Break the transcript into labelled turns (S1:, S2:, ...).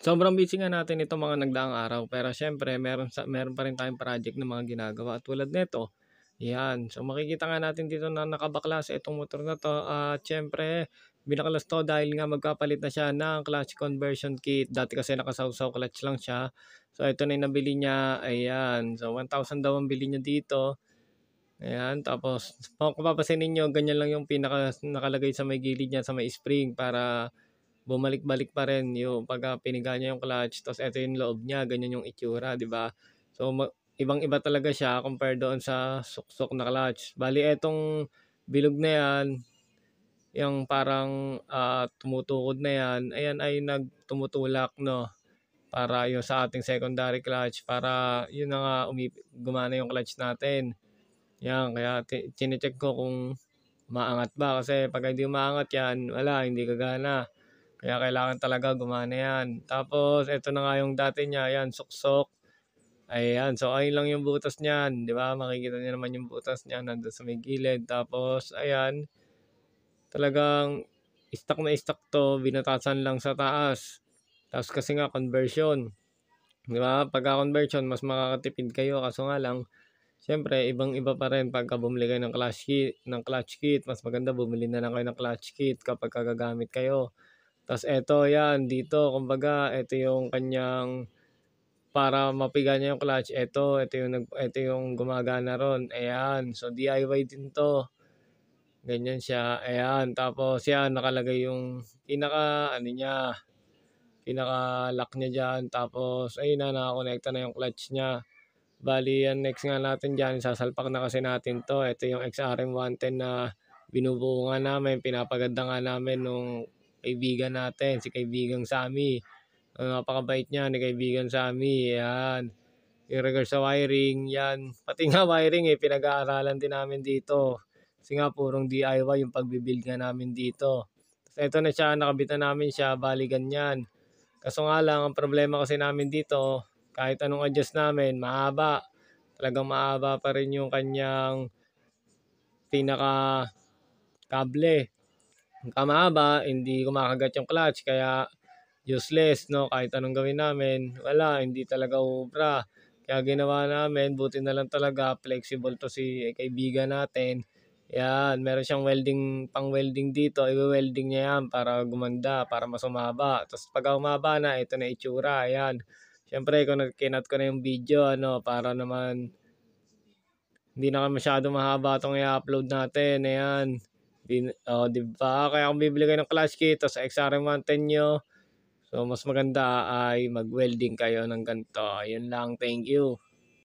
S1: Sobrang busy nga natin itong mga nagdaang araw pero siyempre meron pa rin tayong project na mga ginagawa tulad nito, 'yan. So makikita nga natin dito na nakabaklas itong motor na 'to at siyempre binaklas 'to dahil nga magpapalit na siya ng clutch conversion kit. Dati kasi nakasawsaw clutch lang siya. So ito na yung nabili niya, ayan. So 1,000 daw ang bili niya dito, ayan. Tapos kung papansinin ninyo ganyan lang yung nakalagay sa may gilid niya sa may spring para bumalik-balik pa rin yung pagka piniga niya yung clutch tapos eto yung loob niya, ganyan yung itsura, 'di ba? So ibang-iba talaga siya compare doon sa suksok na clutch. Bale etong bilog na 'yan, yung parang, tumutukod na 'yan, ayan ay tumutulak 'no, para yung sa ating secondary clutch para yun na nga gumana yung clutch natin. 'Yan kaya chine-check ko kung umaangat ba kasi pag hindi umaangat 'yan, wala hindi gagana. Kaya kailangan talaga gumana 'yan. Tapos eto na nga yung dati niya, ayan suksok. Ayan, so ayun lang yung butas niyan, 'di ba? Makikita niyo naman yung butas niya nandun sa may gilid. Tapos ayan, talagang stock na stock 'to, binutasan lang sa taas. Tapos kasi nga conversion, 'di ba? Pagka conversion mas makakatipid kayo kaso nga lang siyempre ibang-iba pa rin pagka bumili kayo ng clutch kit. Mas maganda bumili na lang kayo ng clutch kit kapag gagamit kayo. Tas eto 'yan dito kumbaga eto yung kanyang para mapiga niya yung clutch eto yung gumagana ron, ayan. So DIY din 'to, ganyan siya, ayan. Tapos 'yan nakalagay yung pinaka-ano niya, pinaka-lock niya diyan tapos ayun na nakakonekta na yung clutch niya. Bale ang next nga natin diyan sasalpak na kasi natin 'to, eto yung XRM 110 na binubuo nga namin, pinapaganda nga namin nung kaibigan natin, si kaibigang Sammy. Napakabait niya ni kaibigan Sammy, 'yan. Yung regards sa wiring, 'yan. Pati nga wiring, pinag-aaralan din namin dito. Kasi nga purong DIY yung pagbi-build nga namin dito. Ta's eto na siya, nakabit na namin siya, bale ganyan. Kaso nga lang ang problema kasi namin dito, kahit anong adjust namin mahaba. Talagang mahaba pa rin yung kanyang pinaka kable. Pagka mahaba, hindi kumakagat yung clutch kaya useless 'no, kahit anong gawin namin, wala, hindi talaga uubra. Kaya ginawa namin, buti na lang talaga flexible 'to si kaibigan natin. 'Yan, meron siyang pang-welding dito, iwe-welding niya 'yan para gumanda, para mas humaba. Tapos pagka humaba na, ito na itsura, ayan. Siyempre kinut ko na yung video ano, para naman hindi na masyadong mahaba 'tong i-upload natin, ayan. 'Di ba? Kaya kung bibili kayo ng clutch kit tapos XRM 110 niyo, so mas maganda ay mag-welding kayo ng ganito. Ayun lang, thank you.